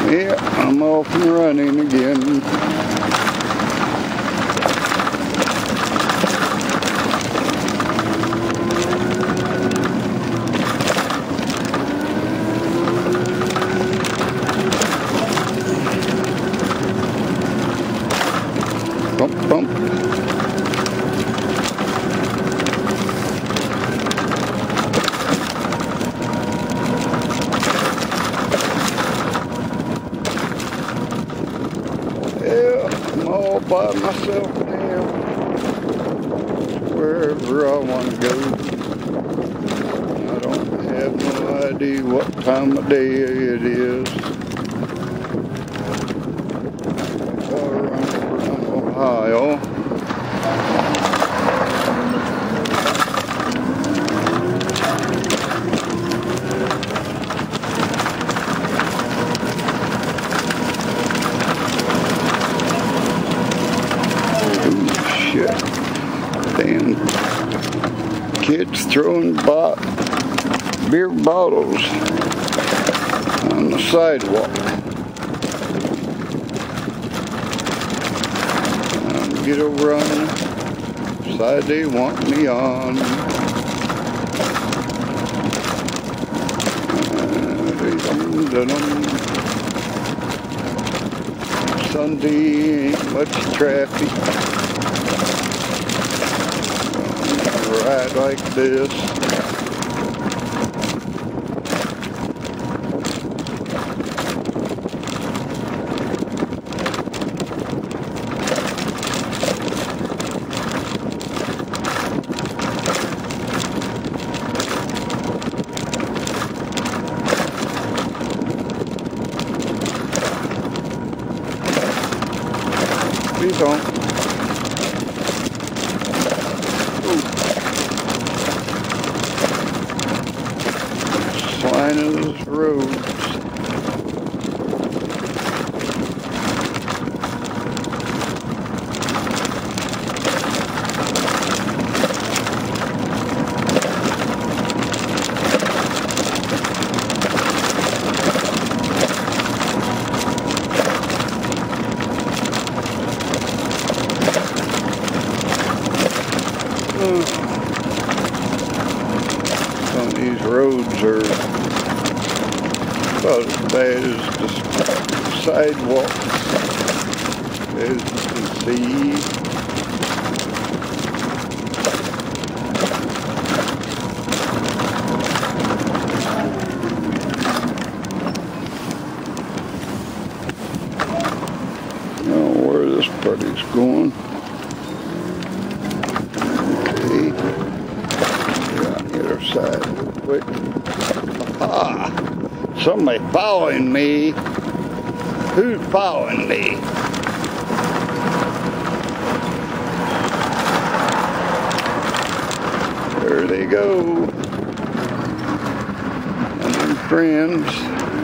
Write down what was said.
Yeah, I'm off and running again. Bump, bump. I'm all by myself now, wherever I want to go. I don't have no idea what time of day it is. From Ohio. Shit. Damn kids throwing beer bottles on the sidewalk. Get over on the side they want me on. Sunday ain't much traffic. Ride like this. Please don't. Line of those roads. Some of these roads are about as bad as the sidewalks, as you can see. I don't know where this party's going. Okay. Yeah, get our side real quick. Ah! Somebody following me. Who's following me? There they go. And them friends.